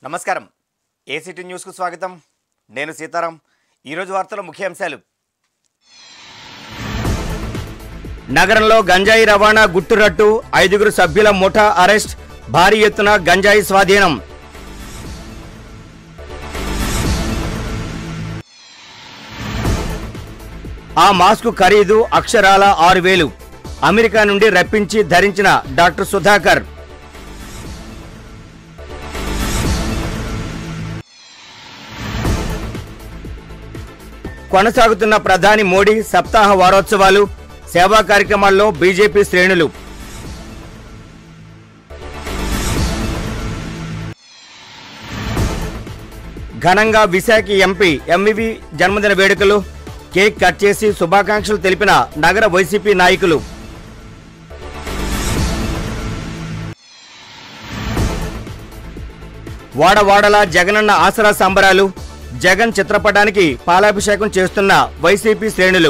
నమస్కారం ACT news కు స్వాగతం నేను సీతారాం ఈ రోజు వార్తల ముఖ్యాంశాలు నగరంలో గంజాయి రవాణా గుట్టురట్టు 5 సభ్యుల ముఠా అరెస్ట్ భారీ ఎత్తున గంజాయి స్వాధీనం ఆ మాస్క్ ఖరీదు అక్షరాల 6000 అమెరికా నుండి రప్పించి ధరించిన డాక్టర్ సుధాకర్ కొనసాగుతున్న ప్రధాని మోడీ సప్తాహ వారోత్సవాలు సేవా కార్యక్రమాల్లో బీజేపీ శ్రేణులు ఘనంగా విశాఖ ఎంపీ ఎంవివి జన్మదిన వేడుకలు కేక్ కట్ చేసి శుభాకాంక్షలు తెలిపిన నగర వైసీపీ నాయకులు వాడవాడలా జగనన్న ఆసరా సంబరాలు జగన్ చిత్రపటానికి పాలాభిషేకం చేస్తున్న వైసీపీ శ్రేణులు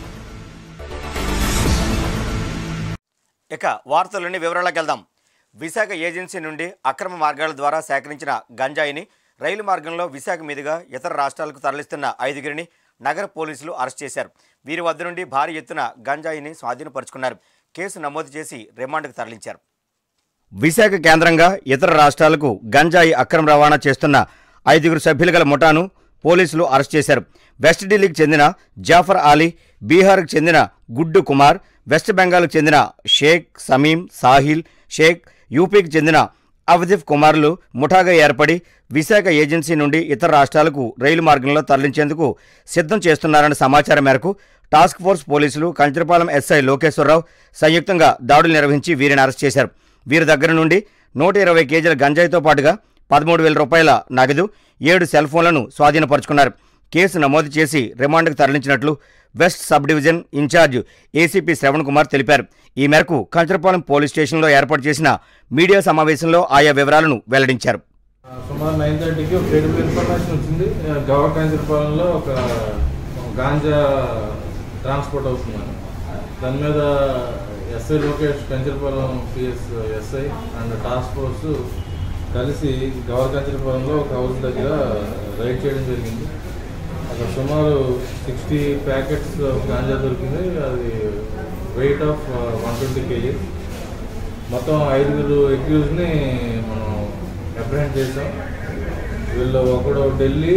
ఇక వార్తల్లోని వివరాలకు వెళ్దాం. విశాఖ ఏజెన్సీ నుండి అక్రమ మార్గాల ద్వారా సేకరించిన గంజాయిని రైలు మార్గంలో విశాఖ మీదుగా ఇతర రాష్ట్రాలకు తరలిస్తున్న 5 నగర పోలీసులు అరెస్ట్ చేశారు. వీరి వద్ద నుండి భారీ ఎత్తున గంజాయిని స్వాధీనపరుచుకున్నారు. కేసు నమోదు చేసి రిమాండ్కు తరలించారు. విశాఖ కేంద్రంగా ఇతర రాష్ట్రాలకు గంజాయి అక్రమ రవాణా చేస్తున్న 5 సభ్యుల గల ముఠాను పోలీసులు అరెస్ట్ చేశారు. వెస్ట్ ఢిల్లీకి చెందిన జాఫర్ అలీ, బీహార్కు చెందిన గుడ్డు కుమార్, వెస్ట్ బెంగాల్కు చెందిన షేక్ సమీం సాహిల్ షేక్, యూపీకి చెందిన అవధిఫ్ కుమార్లు ముఠాగా ఏర్పడి విశాఖ ఏజెన్సీ నుండి ఇతర రాష్ట్రాలకు రైలు మార్గంలో తరలించేందుకు సిద్ధం చేస్తున్నారన్న సమాచారం మేరకు టాస్క్ ఫోర్స్ పోలీసులు కంచరపాలెం ఎస్ఐ లోకేశ్వరరావు సంయుక్తంగా దాడులు నిర్వహించి వీరిని అరెస్ట్ చేశారు. వీరి దగ్గర నుండి 120 కేజీల గంజాయితో పాటుగా 13,000 రూపాయల నగదు, 7 సెల్ ఫోన్లను స్వాధీనపరుచుకున్నారు. కేసు నమోదు చేసి రిమాండ్కు తరలించినట్లు west sub division incharge ACP Shravan Kumar తెలిపారు. ఈ మేరకు కంచరపాలెం పోలీస్ స్టేషన్లో ఏర్పాటు చేసిన మీడియా సమావేశంలో ఆయా వివరాలను వెల్లడించారు. సుమారు 9:30కి ఒక క్రెడిబుల్ ఇన్ఫర్మేషన్ వచ్చింది. గవర్ కంచరపాలెంలో ఒక గాంజా ట్రాన్స్పోర్ట్ అవుతుందని. దాని మీద SI Lokesh, Kancharapalem PS SI and task force కలిసి గవర్ కంచరపాలెంలో ఒక హౌస్ దగ్గర రైడ్ చేయడం జరిగింది. అక్కడ సుమారు 60 ప్యాకెట్స్ గాంజా దొరికింది. అది వెయిట్ ఆఫ్ 120 kg. మొత్తం 5 అక్యూజ్ని మనం అప్రహెండ్ చేసాం. వీళ్ళు ఒకడు ఢిల్లీ,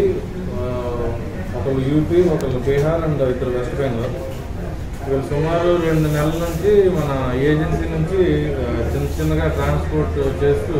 ఒకళ్ళు యూపీ, ఒకళ్ళు బీహార్ అండ్ 2 వెస్ట్ బెంగాల్. వీళ్ళు సుమారు 2 నెలల నుంచి మన ఏజెన్సీ నుంచి చిన్నగా ట్రాన్స్పోర్ట్ చేస్తూ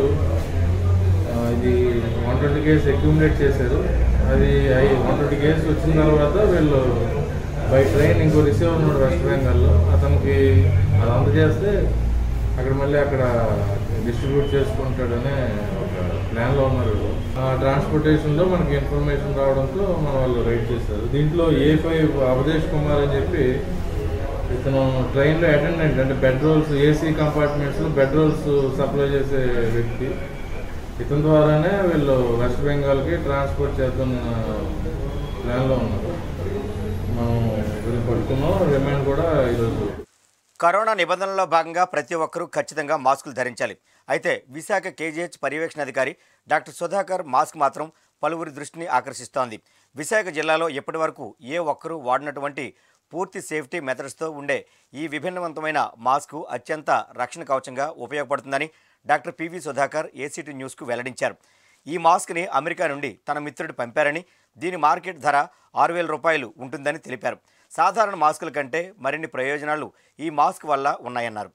ఇది 120 kg అక్యూములేట్ చేశారు. అది 120 kg వచ్చిన తర్వాత వీళ్ళు బై ట్రైన్ ఇంకో రిసీవర్ ఉన్నాడు వెస్ట్ బెంగాల్లో, అతనికి అది అందజేస్తే అక్కడ డిస్ట్రిబ్యూట్ చేసుకుంటాడనే ఒక ప్లాన్లో ఉన్నారు. ఆ ట్రాన్స్పోర్టేషన్లో మనకి ఇన్ఫర్మేషన్ రావడంతో మన వాళ్ళు రైడ్ చేశారు. దీంట్లో A5 అవధేష్ కుమార్ అని చెప్పి ఇతను ట్రైన్లో అటెండెంట్, అంటే బెడ్ రోల్స్, ఏసీ కంపార్ట్మెంట్స్లో బెడ్ రోల్స్ సప్లై చేసే వ్యక్తి. ఇతని ద్వారానే వీళ్ళు వెస్ట్ బెంగాల్కి ట్రాన్స్పోర్ట్ చేస్తున్న ప్లాన్లో ఉన్నారు. మనం వీళ్ళు పడుకున్నాం. రిమైండ్ కూడా ఈరోజు. కరోనా నిబంధనల్లో భాగంగా ప్రతి ఒక్కరూ ఖచ్చితంగా మాస్కులు ధరించాలి. అయితే విశాఖ కేజీహెచ్ పర్యవేక్షణ అధికారి డాక్టర్ సుధాకర్ మాస్క్ మాత్రం పలువురి దృష్టిని ఆకర్షిస్తోంది. విశాఖ జిల్లాలో ఇప్పటి వరకు ఏ ఒక్కరూ వాడినటువంటి పూర్తి సేఫ్టీ మెథడ్స్తో ఉండే ఈ విభిన్నవంతమైన మాస్కు అత్యంత రక్షణ కవచంగా ఉపయోగపడుతుందని డాక్టర్ పివి సుధాకర్ ఏసీటీ న్యూస్కు వెల్లడించారు. ఈ మాస్క్ని అమెరికా నుండి తన మిత్రుడు పంపారని, దీని మార్కెట్ ధర 6000 రూపాయలు ఉంటుందని తెలిపారు. సాధారణ మాస్కుల కంటే మరిన్ని ప్రయోజనాలు ఈ మాస్క్ వల్ల ఉన్నాయన్నారు.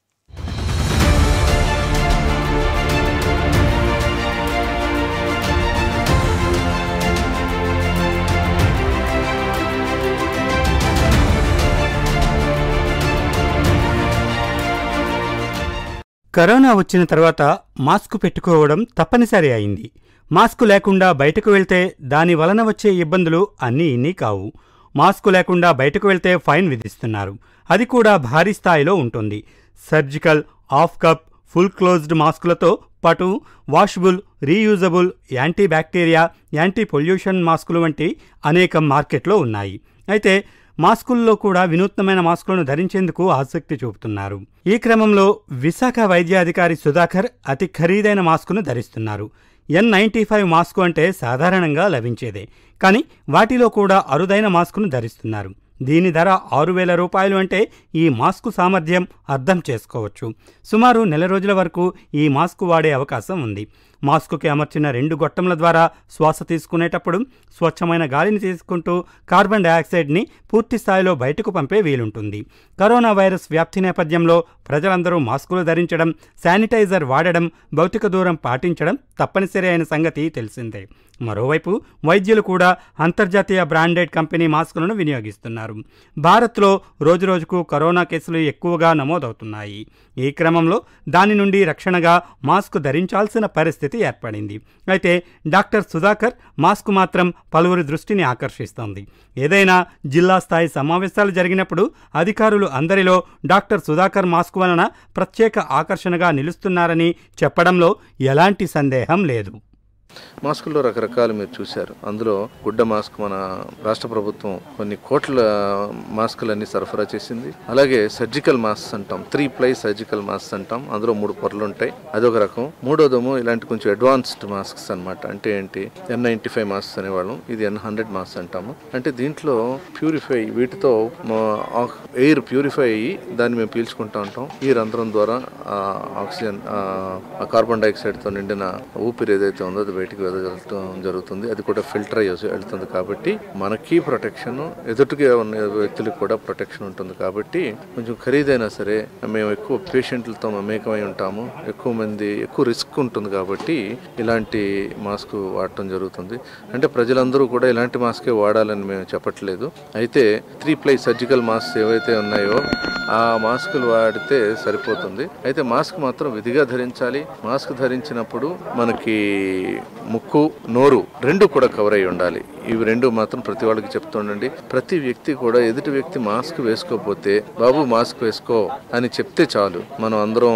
కరోనా వచ్చిన తర్వాత మాస్క్ పెట్టుకోవడం తప్పనిసరి అయింది. మాస్కు లేకుండా బయటకు వెళ్తే దాని వలన వచ్చే ఇబ్బందులు అన్నీ ఇన్ని కావు. మాస్కు లేకుండా బయటకు వెళ్తే ఫైన్ విధిస్తున్నారు. అది కూడా భారీ స్థాయిలో ఉంటుంది. Surgical, half cup, full closed మాస్కులతో పాటు washable, reusable, anti bacteria, anti pollution మాస్కులు వంటి అనేక మార్కెట్లో ఉన్నాయి. అయితే మాస్కుల్లో కూడా వినూత్నమైన మాస్కులను ధరించేందుకు ఆసక్తి చూపుతున్నారు. ఈ క్రమంలో విశాఖ వైద్యాధికారి సుధాకర్ అతి ఖరీదైన మాస్కును ధరిస్తున్నారు. N95 మాస్కు అంటే సాధారణంగా లభించేదే, కానీ వాటిలో కూడా అరుదైన మాస్కును ధరిస్తున్నారు. దీని ధర 6,000 రూపాయలు అంటే ఈ మాస్కు సామర్థ్యం అర్థం చేసుకోవచ్చు. సుమారు నెల రోజుల వరకు ఈ మాస్కు వాడే అవకాశం ఉంది. మాస్కుకి అమర్చిన 2 గొట్టంల ద్వారా శ్వాస తీసుకునేటప్పుడు స్వచ్ఛమైన గాలిని తీసుకుంటూ కార్బన్ డయాక్సైడ్ని పూర్తి స్థాయిలో బయటకు పంపే వీలుంటుంది. కరోనా వైరస్ వ్యాప్తి నేపథ్యంలో ప్రజలందరూ మాస్కులు ధరించడం, శానిటైజర్ వాడడం, భౌతిక దూరం పాటించడం తప్పనిసరి అయిన సంగతి తెలిసిందే. మరోవైపు వైద్యులు కూడా అంతర్జాతీయ బ్రాండెడ్ కంపెనీ మాస్కులను వినియోగిస్తున్నారు. భారత్లో రోజురోజుకు కరోనా కేసులు ఎక్కువగా నమోదవుతున్నాయి. ఈ క్రమంలో దాని నుండి రక్షణగా మాస్క్ ధరించాల్సిన పరిస్థితి ఏర్పడింది. అయితే డాక్టర్ సుధాకర్ మాస్క్ మాత్రం పలువురి దృష్టిని ఆకర్షిస్తోంది. ఏదైనా జిల్లా స్థాయి సమావేశాలు జరిగినప్పుడు అధికారులు అందరిలో డాక్టర్ సుధాకర్ మాస్క్ వలన ప్రత్యేక ఆకర్షణగా నిలుస్తున్నారని చెప్పడంలో ఎలాంటి సందేహం లేదు. మాస్కుల్లో రకరకాలు మీరు చూశారు. అందులో గుడ్డ మాస్క్ మన రాష్ట్ర ప్రభుత్వం కొన్ని కోట్ల మాస్కులన్నీ సరఫరా చేసింది. అలాగే సర్జికల్ మాస్క్ అంటాం, 3 ప్లై సర్జికల్ మాస్క్ అంటాం. అందులో 3 పొరలు ఉంటాయి, అదొక రకం. మూడోదేమో ఇలాంటి కొంచెం అడ్వాన్స్డ్ మాస్క్స్ అనమాట. అంటే ఏంటి, N95 మాస్క్ అనేవాళ్ళం, ఇది N100 మాస్క్ అంటాము. అంటే దీంట్లో ప్యూరిఫై, వీటితో ఎయిర్ ప్యూరిఫై అయ్యి దాన్ని మేము పీల్చుకుంటా ఉంటాం. ఈ రంధ్రం ద్వారా ఆక్సిజన్, కార్బన్ డైఆక్సైడ్తో నిండిన ఊపిరి ఏదైతే ఉందో అది బయటికి వెదజల్లడం జరుగుతుంది. అది కూడా ఫిల్టర్ అయ్యి వెళ్తుంది. కాబట్టి మనకి ప్రొటెక్షన్, ఎదుటిగా ఉన్న వ్యక్తులకు కూడా ప్రొటెక్షన్ ఉంటుంది. కాబట్టి కొంచెం ఖరీదైనా సరే మేము ఎక్కువ పేషెంట్లతో మమేకమై ఉంటాము, ఎక్కువ రిస్క్ ఉంటుంది. కాబట్టి ఇలాంటి మాస్క్ వాడటం జరుగుతుంది. అంటే ప్రజలందరూ కూడా ఇలాంటి మాస్కే వాడాలని మేము చెప్పట్లేదు. అయితే 3 ప్లై సర్జికల్ మాస్క్ ఏవైతే ఉన్నాయో ఆ మాస్కులు వాడితే సరిపోతుంది. అయితే మాస్క్ మాత్రం విధిగా ధరించాలి. మాస్క్ ధరించినప్పుడు మనకి ముక్కు, నోరు 2 కూడా కవర్ అయి ఉండాలి. ఇవి 2 మాత్రం ప్రతి వాళ్ళకి చెప్తుండండి. ప్రతి వ్యక్తి కూడా ఎదుటి వ్యక్తి మాస్క్ వేసుకోకపోతే బాబు మాస్క్ వేసుకో అని చెప్తే చాలు, మనం అందరం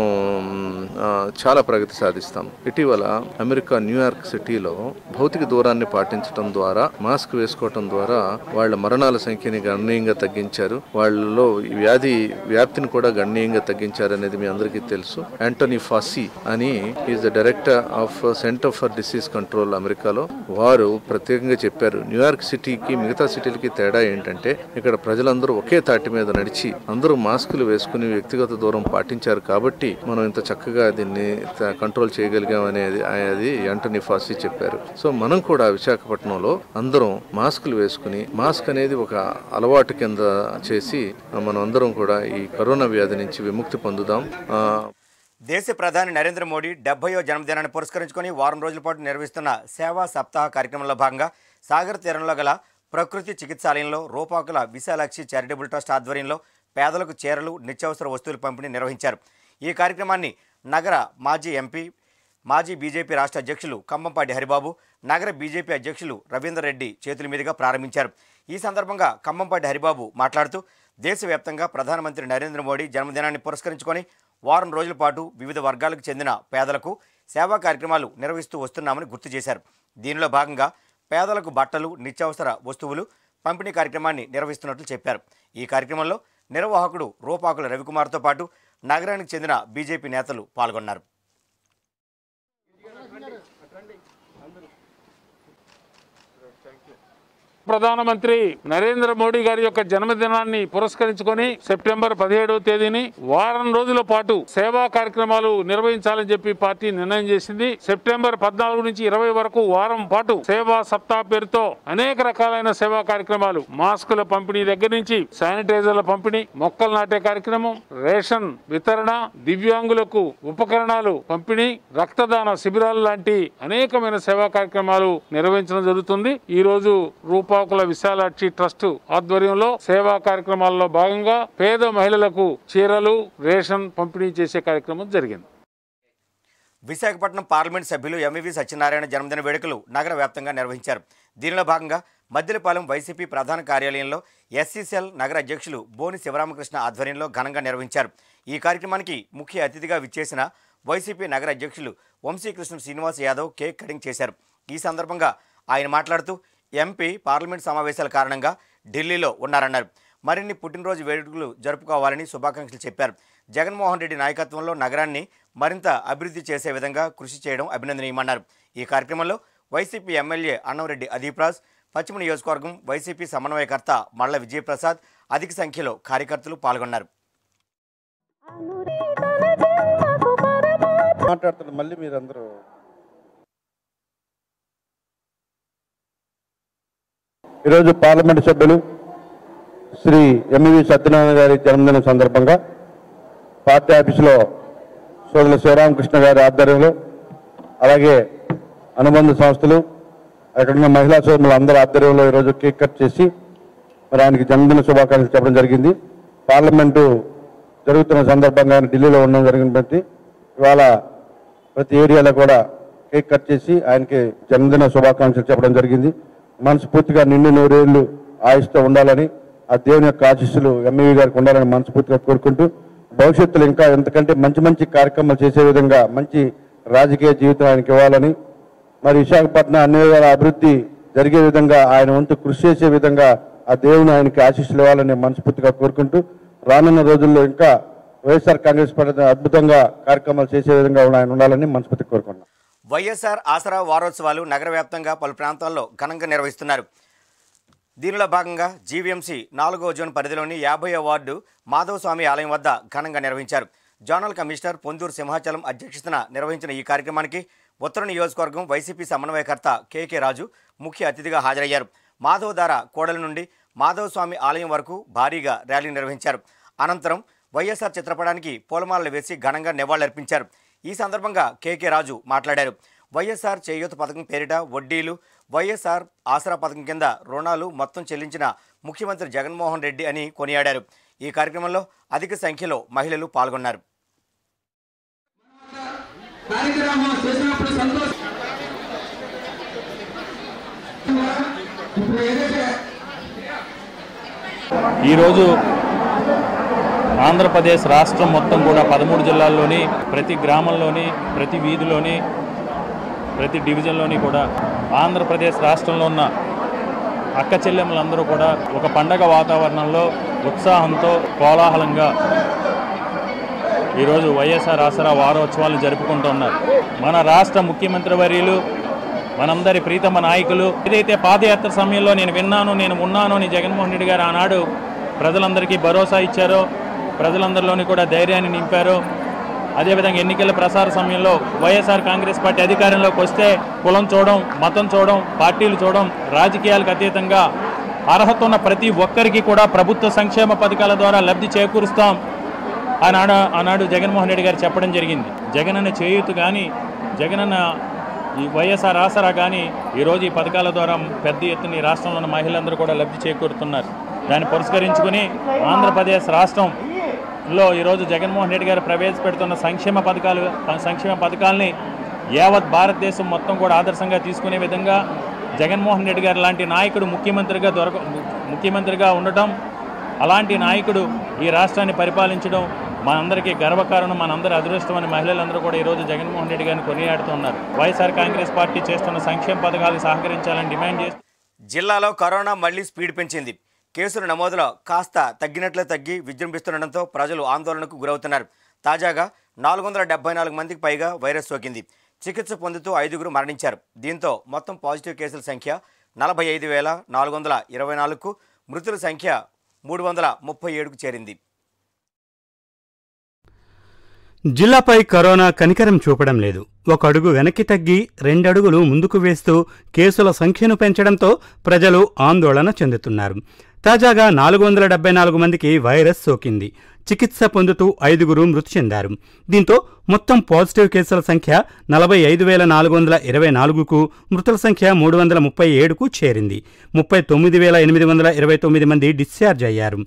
చాలా ప్రగతి సాధిస్తాం. ఇటీవల అమెరికా న్యూయార్క్ సిటీలో భౌతిక దూరాన్ని పాటించడం ద్వారా, మాస్క్ వేసుకోవటం ద్వారా వాళ్ళ మరణాల సంఖ్యని గణనీయంగా తగ్గించారు. వాళ్ళలో వ్యాప్తిని కూడా గణనీయంగా తగ్గించారు అనేది మీ అందరికీ తెలుసు. యాంటోనీ ఫాసీ అని is the director of centre for disease control అమెరికాలో. వారు ప్రత్యేకంగా చెప్పారు, న్యూయార్క్ సిటీకి మిగతా సిటీలకి తేడా ఏంటంటే ఇక్కడ ప్రజలందరూ ఒకే తాటి మీద నడిచి అందరూ మాస్కులు వేసుకుని వ్యక్తిగత దూరం పాటించారు. కాబట్టి మనం ఇంత చక్కగా దీన్ని కంట్రోల్ చేయగలిగాం అనేది యాంటోనీ ఫాసీ చెప్పారు. సో మనం కూడా విశాఖపట్నంలో అందరం మాస్కులు వేసుకుని, మాస్క్ అనేది ఒక అలవాటు కింద చేసి మనం అందరం కూడా ఈ కరోనా వ్యాధి నుంచి విముక్తి పొందుదాం. దేశ ప్రధాని నరేంద్ర మోడీ 70వ జన్మదినాన్ని పురస్కరించుకొని వారం రోజుల పాటు నిర్వహిస్తున్న సేవా సప్తాహ కార్యక్రమంలో భాగంగా సాగర్ తీరంలో గల ప్రకృతి చికిత్సాలయంలో రూపాకుల విశాలాక్షి చారిటబుల్ ట్రస్ట్ ఆధ్వర్యంలో పేదలకు చీరలు, నిత్యావసర వస్తువుల పంపిణీ నిర్వహించారు. ఈ కార్యక్రమాన్ని నగర మాజీ ఎంపీ, మాజీ బీజేపీ రాష్ట్ర అధ్యక్షులు కంబంపాటి హరిబాబు, నగర బీజేపీ అధ్యక్షులు రవీందర్ రెడ్డి చేతుల మీదుగా ప్రారంభించారు. ఈ సందర్భంగా కంబంపాటి హరిబాబు మాట్లాడుతూ దేశవ్యాప్తంగా ప్రధానమంత్రి నరేంద్ర మోడీ జన్మదినాన్ని పురస్కరించుకొని వారం రోజుల పాటు వివిధ వర్గాలకు చెందిన పేదలకు సేవా కార్యక్రమాలు నిర్వహిస్తూ వస్తున్నామని గుర్తు చేశారు. దీనిలో భాగంగా పేదలకు బట్టలు, నిత్యావసర వస్తువులు పంపిణీ కార్యక్రమాన్ని నిర్వహిస్తున్నట్లు చెప్పారు. ఈ కార్యక్రమంలో నిర్వాహకుడు రూపాకుల రవికుమార్తో పాటు నగరానికి చెందిన బీజేపీ నేతలు పాల్గొన్నారు. ప్రధానమంత్రి నరేంద్ర మోడీ గారి యొక్క జన్మదినాన్ని పురస్కరించుకొని సెప్టెంబర్ 17వ తేదీని వారం రోజుల పాటు సేవా కార్యక్రమాలు నిర్వహించాలని చెప్పి పార్టీ నిర్ణయం చేసింది. సెప్టెంబర్ 14 నుంచి 20 వరకు వారం పాటు సేవా సప్తాహ పేరుతో అనేక రకాలైన సేవా కార్యక్రమాలు, మాస్కుల పంపిణీ దగ్గర నుంచి శానిటైజర్ల పంపిణీ, మొక్కలు నాటే కార్యక్రమం, రేషన్ వితరణ, దివ్యాంగులకు ఉపకరణాలు పంపిణీ, రక్తదాన శిబిరాలు లాంటి అనేకమైన సేవా కార్యక్రమాలు నిర్వహించడం జరుగుతుంది. ఈ రోజు రూపాకుల విశాలాక్షి ట్రస్ట్ ఆధ్వర్యంలో సేవా కార్యక్రమాల్లో భాగంగా పేద మహిళలకు చీరలు, రేషన్ పంపిణీ చేసే కార్యక్రమం జరిగింది. విశాఖపట్నం పార్లమెంట్ సభ్యులు ఎంవివి సత్యనారాయణ జన్మదిన వేడుకలు నగర వ్యాప్తంగా నిర్వహించారు. దీనిలో భాగంగా మద్దిలపాలెం వైసీపీ ప్రధాన కార్యాలయంలో ఎస్సీసెల్ నగర అధ్యక్షులు బోని శివరామకృష్ణ ఆధ్వర్యంలో ఘనంగా నిర్వహించారు. ఈ కార్యక్రమానికి ముఖ్య అతిథిగా విచ్చేసిన వైసీపీ నగర అధ్యక్షులు వంశీకృష్ణ శ్రీనివాస్ యాదవ్ కేక్ కటింగ్ చేశారు. ఈ సందర్భంగా ఆయన మాట్లాడుతూ ఎంపీ పార్లమెంట్ సమావేశాల కారణంగా ఢిల్లీలో ఉన్నారన్నారు. మరిన్ని పుట్టినరోజు వేడుకలు జరుపుకోవాలని శుభాకాంక్షలు చెప్పారు. జగన్మోహన్ రెడ్డి నాయకత్వంలో నగరాన్ని మరింత అభివృద్ధి చేసే విధంగా కృషి చేయడం అభినందనీయమన్నారు. ఈ కార్యక్రమంలో వైసీపీ ఎమ్మెల్యే అన్నంరెడ్డి అదీప్రాజ్, పశ్చిమ నియోజకవర్గం వైసీపీ సమన్వయకర్త మళ్ల విజయప్రసాద్, అధిక సంఖ్యలో కార్యకర్తలు పాల్గొన్నారు. ఈరోజు పార్లమెంటు సభ్యులు శ్రీ ఎంవి సత్యనారాయణ గారి జన్మదినం సందర్భంగా పార్టీ ఆఫీసులో సోదరులు శివరామకృష్ణ గారి ఆధ్వర్యంలో, అలాగే అనుబంధ సంస్థలు, అక్కడున్న మహిళా సోదరులు అందరి ఆధ్వర్యంలో ఈరోజు కేక్ కట్ చేసి మరి ఆయనకి జన్మదిన శుభాకాంక్షలు చెప్పడం జరిగింది. పార్లమెంటు జరుగుతున్న సందర్భంగా ఢిల్లీలో ఉండడం జరిగినటువంటి ఇవాళ ప్రతి ఏరియాలో కూడా కేక్ కట్ చేసి ఆయనకి జన్మదిన శుభాకాంక్షలు చెప్పడం జరిగింది. మనస్ఫూర్తిగా నిండు నూరేళ్లు ఆయుష్తో ఉండాలని, ఆ దేవుని యొక్క ఆశీస్సులు ఎంఈవి గారికి ఉండాలని మనస్ఫూర్తిగా కోరుకుంటూ, భవిష్యత్తులో ఇంకా ఎంతకంటే మంచి మంచి కార్యక్రమాలు చేసే విధంగా మంచి రాజకీయ జీవితం ఆయనకి ఇవ్వాలని, మరి విశాఖపట్నం అన్ని విధాల అభివృద్ధి జరిగే విధంగా ఆయన వంతు కృషి చేసే విధంగా ఆ దేవుని ఆయనకి ఆశీస్సులు ఇవ్వాలని మనస్ఫూర్తిగా కోరుకుంటూ, రానున్న రోజుల్లో ఇంకా వైఎస్ఆర్ కాంగ్రెస్ పార్టీ అద్భుతంగా కార్యక్రమాలు చేసే విధంగా ఆయన ఉండాలని మనస్ఫూర్తిగా కోరుకుంటున్నాను. వైఎస్ఆర్ ఆసరా వారోత్సవాలు నగర వ్యాప్తంగా పలు ప్రాంతాల్లో ఘనంగా నిర్వహిస్తున్నారు. దీనిలో భాగంగా జీవీఎంసీ 4వ జోన్ పరిధిలోని 50వ వార్డు మాధవస్వామి ఆలయం వద్ద ఘనంగా నిర్వహించారు. జోనల్ కమిషనర్ పొందూరు సింహాచలం అధ్యక్షతన నిర్వహించిన ఈ కార్యక్రమానికి ఉత్తర నియోజకవర్గం వైసీపీ సమన్వయకర్త కేకే రాజు ముఖ్య అతిథిగా హాజరయ్యారు. మాధవధార కోడల నుండి మాధవస్వామి ఆలయం వరకు భారీగా ర్యాలీ నిర్వహించారు. అనంతరం వైఎస్ఆర్ చిత్రపటానికి పూలమాలలు వేసి ఘనంగా నివాళులర్పించారు. ఈ సందర్భంగా కేకే రాజు మాట్లాడారు. వైఎస్ఆర్ చేయూత పథకం పేరిట వడ్డీలు, వైఎస్ఆర్ ఆసరా పథకం కింద రుణాలు మొత్తం చెల్లించిన ముఖ్యమంత్రి జగన్మోహన్ రెడ్డి అని కొనియాడారు. ఈ కార్యక్రమంలో అధిక సంఖ్యలో మహిళలు పాల్గొన్నారు. ఈరోజు ఆంధ్రప్రదేశ్ రాష్ట్రం మొత్తం కూడా 13 జిల్లాల్లోని ప్రతి గ్రామంలోని, ప్రతి వీధిలోని, ప్రతి డివిజన్లోని కూడా ఆంధ్రప్రదేశ్ రాష్ట్రంలో ఉన్న అక్క చెల్లెమ్మలందరూ కూడా ఒక పండగ వాతావరణంలో ఉత్సాహంతో కోలాహలంగా ఈరోజు వైఎస్ఆర్ ఆసరా వారోత్సవాలు జరుపుకుంటూ ఉన్నారు. మన రాష్ట్ర ముఖ్యమంత్రి వర్యులు, మనందరి ప్రీతమ నాయకులు ఏదైతే పాదయాత్ర సమయంలో నేను విన్నాను, నేను ఉన్నాను అని జగన్మోహన్ రెడ్డి గారు ఆనాడు ప్రజలందరికీ భరోసా ఇచ్చారో, ప్రజలందరిలోని కూడా ధైర్యాన్ని నింపారో, అదేవిధంగా ఎన్నికల ప్రసార సమయంలో వైఎస్ఆర్ కాంగ్రెస్ పార్టీ అధికారంలోకి వస్తే కులం చూడడం, మతం చూడడం, పార్టీలు చూడడం, రాజకీయాలకు అతీతంగా అర్హత ఉన్న ప్రతి ఒక్కరికి కూడా ప్రభుత్వ సంక్షేమ పథకాల ద్వారా లబ్ధి చేకూరుస్తాం ఆనాడు జగన్మోహన్ రెడ్డి గారు చెప్పడం జరిగింది. జగనన్న చేయూత కానీ, జగనన్న ఈ వైఎస్ఆర్ ఆసరా కానీ ఈరోజు ఈ పథకాల ద్వారా పెద్ద ఎత్తున ఈ రాష్ట్రంలో ఉన్న మహిళలందరూ కూడా లబ్ధి చేకూరుతున్నారు. దాన్ని పురస్కరించుకుని ఆంధ్రప్రదేశ్ రాష్ట్రంలో ఈరోజు జగన్మోహన్ రెడ్డి గారు ప్రవేశపెడుతున్న సంక్షేమ పథకాలని యావత్ భారతదేశం మొత్తం కూడా ఆదర్శంగా తీసుకునే విధంగా జగన్మోహన్ రెడ్డి గారు లాంటి నాయకుడు ముఖ్యమంత్రిగా ఉండటం, అలాంటి నాయకుడు ఈ రాష్ట్రాన్ని పరిపాలించడం మనందరికీ గర్వకారణం, మనందరి అదృష్టమని మహిళలందరూ కూడా ఈరోజు జగన్మోహన్ రెడ్డి గారిని కొనియాడుతున్నారు. వైఎస్ఆర్ కాంగ్రెస్ పార్టీ చేస్తున్న సంక్షేమ పథకాలకు సహకరించాలని డిమాండ్ చేసి జిల్లాలో కరోనా మళ్లీ స్పీడ్ పెంచింది. కేసుల నమోదులో కాస్త తగ్గినట్లే తగ్గి విజృంభిస్తుండటంతో ప్రజలు ఆందోళనకు గురవుతున్నారు. తాజాగా 474 మందికి పైగా వైరస్ సోకింది. చికిత్స పొందుతూ 5గురు మరణించారు. దీంతో మొత్తం పాజిటివ్ కేసుల సంఖ్య 45,424కు, మృతుల సంఖ్య 337కు చేరింది. జిల్లాపై కరోనా కనికరం చూపడం లేదు. ఒక అడుగు వెనక్కి తగ్గి 2 అడుగులు ముందుకు వేస్తూ కేసుల సంఖ్యను పెంచడంతో ప్రజలు ఆందోళన చెందుతున్నారు. తాజాగా 474 మందికి వైరస్ సోకింది. చికిత్స పొందుతూ 5గురు మృతి చెందారు. దీంతో మొత్తం పాజిటివ్ కేసుల సంఖ్య 45,424కు, మృతుల సంఖ్య 337కు చేరింది. 39,829 మంది డిశ్చార్జ్ అయ్యారు.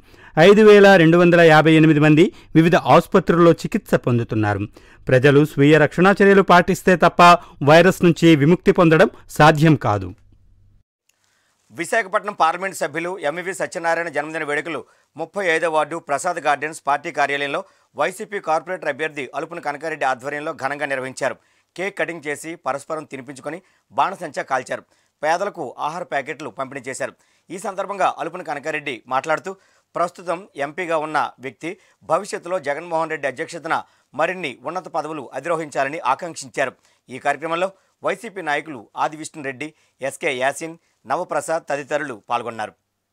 5,258 మంది వివిధ ఆసుపత్రుల్లో చికిత్స పొందుతున్నారు. ప్రజలు స్వీయ రక్షణా చర్యలు పాటిస్తే తప్ప వైరస్ నుంచి విముక్తి పొందడం సాధ్యం కాదు. విశాఖపట్నం పార్లమెంటు సభ్యులు ఎంవి సత్యనారాయణ జన్మదిన వేడుకలు 35వ వార్డు ప్రసాద్ గార్డెన్స్ పార్టీ కార్యాలయంలో వైసీపీ కార్పొరేటర్ అభ్యర్థి అలుపున కనకారెడ్డి ఆధ్వర్యంలో ఘనంగా నిర్వహించారు. కేక్ కటింగ్ చేసి పరస్పరం తినిపించుకొని బాణసంచా కాల్చారు. పేదలకు ఆహార ప్యాకెట్లు పంపిణీ చేశారు. ఈ సందర్భంగా అలుపున కనకారెడ్డి మాట్లాడుతూ ప్రస్తుతం ఎంపీగా ఉన్న వ్యక్తి భవిష్యత్తులో జగన్మోహన్ రెడ్డి అధ్యక్షతన మరిన్ని ఉన్నత పదవులు అధిరోహించాలని ఆకాంక్షించారు. ఈ కార్యక్రమంలో వైసీపీ నాయకులు ఆదివిష్ణురెడ్డి, ఎస్కే యాసిన్, నవప్రసాద్ తదితరులు పాల్గొన్నారు.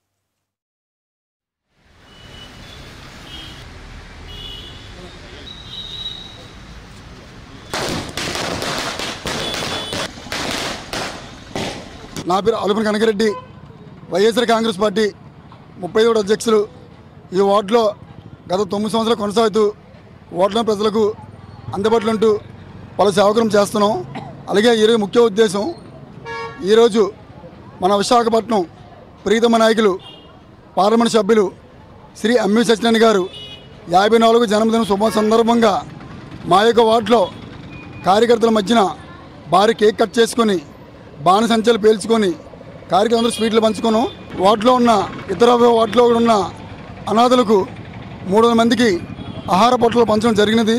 నా పేరు Alupuni Kanakareddy, YSR Congress party 37 అధ్యక్షులు. ఈ వార్డులో గత 9 సంవత్సరాలు కొనసాగుతూ వార్డులో ప్రజలకు అందుబాటులో ఉంటూ పలు సేవకులను చేస్తున్నాం. అలాగే ఈరోజు ముఖ్య ఉద్దేశం, ఈరోజు మన విశాఖపట్నం ప్రీతమ నాయకులు పార్లమెంట్ సభ్యులు శ్రీ ఎంవి సత్యనారాయణ గారు 54వ జన్మదిన శుభ సందర్భంగా మా యొక్క వార్డులో కార్యకర్తల మధ్యన భారీ కేక్ కట్ చేసుకొని బాణసంచాలు పేల్చుకొని కార్యక్రమంలో స్వీట్లు పంచుకున్నాం. వార్డులో ఉన్న ఇతర వార్డులో ఉన్న అనాథలకు 300 మందికి ఆహార పొట్లాలు పంచడం జరిగినది.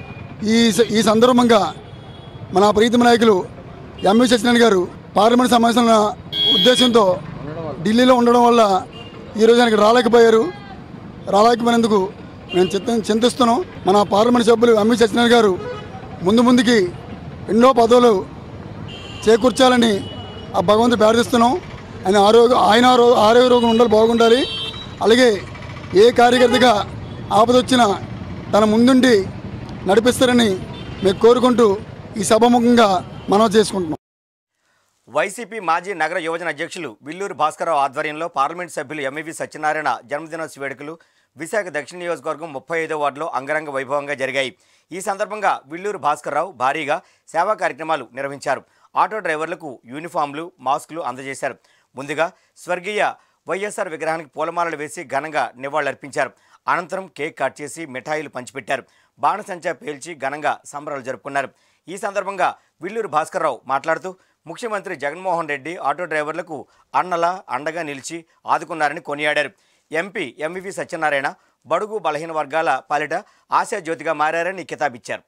ఈ సందర్భంగా మన ప్రీతమ నాయకులు ఎంవి సత్యనారాయణ గారు పార్లమెంట్ సమావేశం ఉద్దేశంతో ఢిల్లీలో ఉండడం వల్ల ఈరోజు ఆయనకి రాలేకపోయినందుకు మేము చింతిస్తున్నాం. మన పార్లమెంట్ సభ్యులు ఎంవి సత్యనారాయణ గారు ముందుకి ఎన్నో పదవులు చేకూర్చాలని ఆ భగవంతుడు ప్రార్థిస్తున్నాం. ఆయన ఆరోగ్యం ఉండాలి, బాగుండాలి. అలాగే ఏ కార్యకర్తగా ఆపదొచ్చినా తన ముందుండి నడిపిస్తారని మేము కోరుకుంటూ ఈ సభాముఖంగా మనం చేసుకుంటున్నాం. వైసీపీ మాజీ నగర యువజన అధ్యక్షులు విల్లూరు భాస్కరరావు ఆధ్వర్యంలో పార్లమెంట్ సభ్యులు ఎంవి సత్యనారాయణ జన్మదినోత్సవ వేడుకలు విశాఖ దక్షిణ నియోజకవర్గం 35వ వార్డులో అంగరంగ వైభవంగా జరిగాయి. ఈ సందర్భంగా విల్లూరు భాస్కరరావు భారీగా సేవా కార్యక్రమాలు నిర్వహించారు. ఆటో డ్రైవర్లకు యూనిఫామ్లు, మాస్కులు అందజేశారు. ముందుగా స్వర్గీయ వైఎస్ఆర్ విగ్రహానికి పూలమాలలు వేసి ఘనంగా నివాళులర్పించారు. అనంతరం కేక్ కట్ చేసి మిఠాయిలు పంచిపెట్టారు. బాణసంచా పేల్చి ఘనంగా సంబరాలు జరుపుకున్నారు. ఈ సందర్భంగా విల్లూరు భాస్కరరావు మాట్లాడుతూ ముఖ్యమంత్రి జగన్మోహన్ రెడ్డి ఆటో డ్రైవర్లకు అన్నలా అండగా నిలిచి ఆదుకున్నారని కొనియాడారు. ఎంపీ ఎంవి సత్యనారాయణ బడుగు బలహీన వర్గాల పాలిట ఆశాజ్యోతిగా మారారని కితాబిచ్చారు.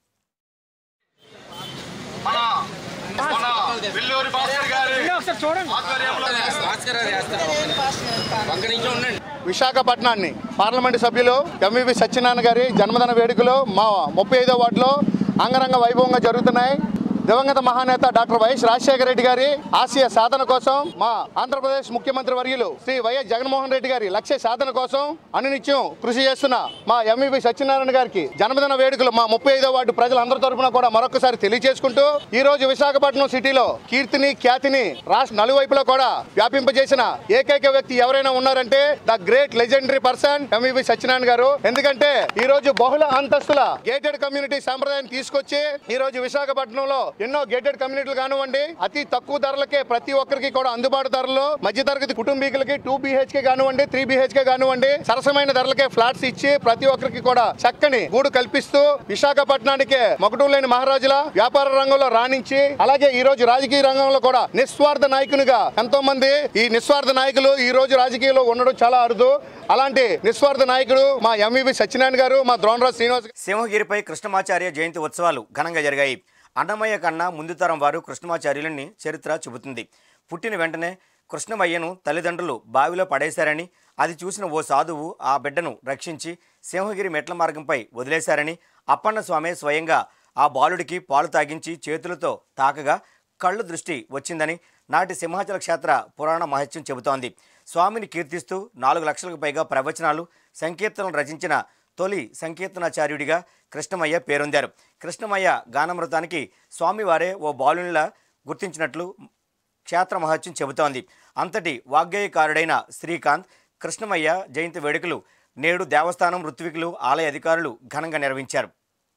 విశాఖపట్నాన్ని పార్లమెంటు సభ్యులు ఎంవి సత్యనారాయణ గారి జన్మదిన వేడుకలు మా 35వ వార్డులో అంగరంగ వైభవంగా జరుగుతున్నాయి. దివంగత మహానేత డాక్టర్ వైఎస్ రాజశేఖర రెడ్డి గారి ఆశయ సాధన కోసం, మా ఆంధ్రప్రదేశ్ ముఖ్యమంత్రి వర్యులు శ్రీ వైఎస్ జగన్మోహన్ రెడ్డి గారి లక్ష్య సాధన కోసం అనునిత్యం కృషి చేస్తున్న మా ఎంవి సత్యనారాయణ గారికి జన్మదిన వేడుకలు మా 35వ వార్డు ప్రజలందరి తరఫున కూడా మరొకసారి తెలియజేసుకుంటూ, ఈ రోజు విశాఖపట్నం సిటీలో కీర్తిని, ఖ్యాతిని రాష్ట్ర నలువైపులో కూడా వ్యాపింపజేసిన ఏకైక వ్యక్తి ఎవరైనా ఉన్నారంటే the great legendary person MV Satyanarayana గారు. ఎందుకంటే ఈ రోజు బహుళ అంతస్తుల గేటెడ్ కమ్యూనిటీ సాంప్రదాయాన్ని తీసుకొచ్చి ఈ రోజు విశాఖపట్నంలో ఎన్నో గేటెడ్ కమ్యూనిటీలు కానివ్వండి, అతి తక్కువ ధరలకే ప్రతి ఒక్కరికి కూడా అందుబాటు ధరలో మధ్యతరగతి కుటుంబీకులకి 2 BHK కానివ్వండి, 3 BHK కానివ్వండి సరసమైన ధరలకే ఫ్లాట్స్ ఇచ్చి ప్రతి ఒక్కరికి కూడా చక్కని గూడు కల్పిస్తూ విశాఖపట్నానికి మొకటం లేని మహారాజుల వ్యాపార రంగంలో రాణించి, అలాగే ఈ రోజు రాజకీయ రంగంలో కూడా నిస్వార్థ నాయకునిగా ఎంతో మంది ఈ నిస్వార్థ నాయకులు ఈ రోజు రాజకీయాల్లో ఉండడం చాలా అరుదు. అలాంటి నిస్వార్థ నాయకుడు మా ఎంవి సత్యనారాయణ గారు, మా ద్రోణరాజు శ్రీనివాస్. సింహగిరిపై కృష్ణమాచార్య జయంతి ఉత్సవాలు ఘనంగా జరిగాయి. అన్నమయ్య కన్నా ముందు తరం వారు కృష్ణమాచార్యులని చరిత్ర చెబుతుంది. పుట్టిన వెంటనే కృష్ణమయ్యను తల్లిదండ్రులు బావిలో పడేశారని, అది చూసిన ఓ సాధువు ఆ బిడ్డను రక్షించి సింహగిరి మెట్ల మార్గంపై వదిలేశారని, అప్పన్న స్వామి స్వయంగా ఆ బాలుడికి పాలు తాగించి చేతులతో తాకగా కళ్ళు దృష్టి వచ్చిందని నాటి సింహాచల క్షేత్ర పురాణ మహత్యం చెబుతోంది. స్వామిని కీర్తిస్తూ 4 లక్షలకు పైగా ప్రవచనాలు, సంకీర్తనలు రచించిన తొలి సంకీర్తనాచార్యుడిగా కృష్ణమయ్య పేరొందారు. కృష్ణమయ్య గానమృతానికి స్వామివారే ఓ బాలునిలా గుర్తించినట్లు క్షేత్ర మహత్యం చెబుతోంది. అంతటి వాగ్గేయకారుడైన శ్రీకాంత్ కృష్ణమయ్య జయంతి వేడుకలు నేడు దేవస్థానం, ఋత్వికులు, ఆలయ అధికారులు ఘనంగా నిర్వహించారు.